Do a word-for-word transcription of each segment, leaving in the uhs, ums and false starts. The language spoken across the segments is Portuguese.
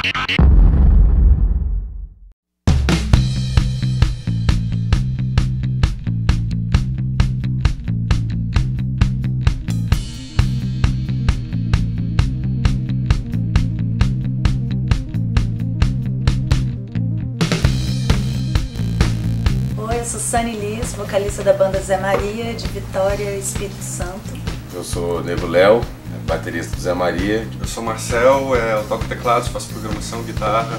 Eu sou Sunny Liz, vocalista da banda Zé Maria, de Vitória, Espírito Santo. Eu sou Nego Léo, baterista do Zé Maria. Eu sou Marcel, é, eu toco teclados, faço programação, guitarra.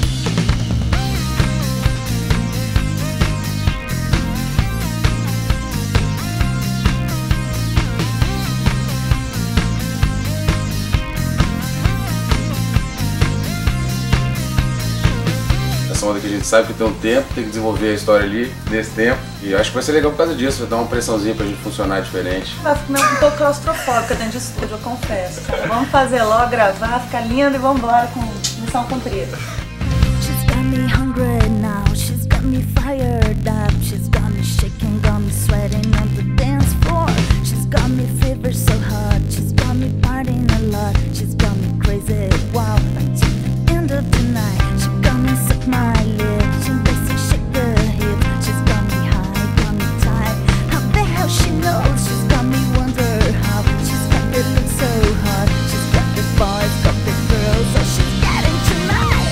Essa onda que a gente sabe que tem um tempo, tem que desenvolver a história ali, nesse tempo. E eu acho que vai ser legal por causa disso, vai dar uma pressãozinha pra gente funcionar diferente. Vai ficar um pouco claustrofóbica dentro de estúdio, eu confesso, cara. Vamos fazer logo, gravar, ficar lindo e vamos embora com missão cumprida. She's got me hungry now, she's got me fired up, she's got me shaking, got me sweating on the dance floor. She's got me fever so hot, she's got me partying a lot, she's got me crazy, wow. Until the end of the night, she got me suck my lips, she makes me shake the hip. She's got me high, got me tight, how the hell she knows? She's got me wonder how, she's got me look so hot, she's got the boys, got the girls, so she's getting tonight.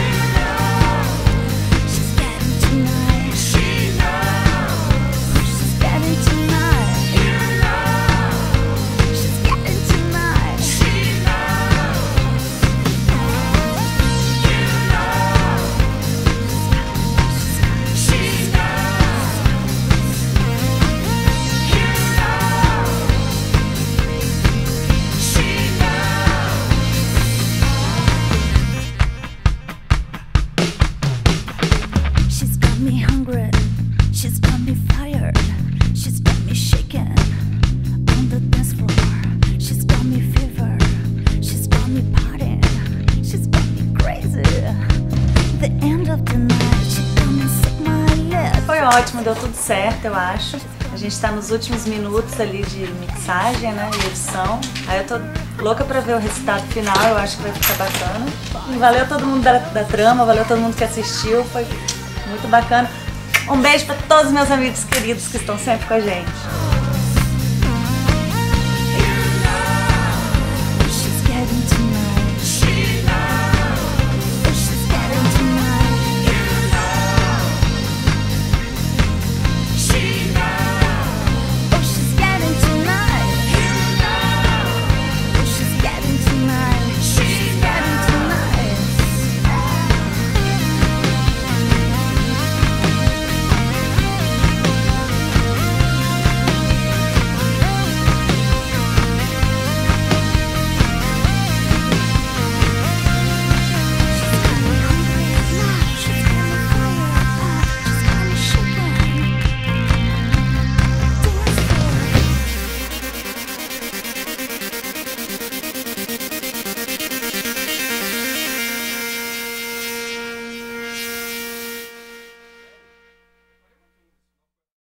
She's getting tonight. She knows. She's getting tonight. You know. She's getting tonight. She knows. You know. She She's got me hungry, she's got me fired, she's got me shaking on the dance floor. She's got me fever, she's got me partying, she's got me crazy. The end of the night, she got me suck my lips. Foi ótimo, deu tudo certo, eu acho. A gente tá nos últimos minutos ali de mixagem, né, e edição. Aí eu tô louca pra ver o resultado final, eu acho que vai ficar bacana. E valeu todo mundo da, da trama, valeu todo mundo que assistiu, foi muito bacana. Um beijo pra todos os meus amigos queridos que estão sempre com a gente.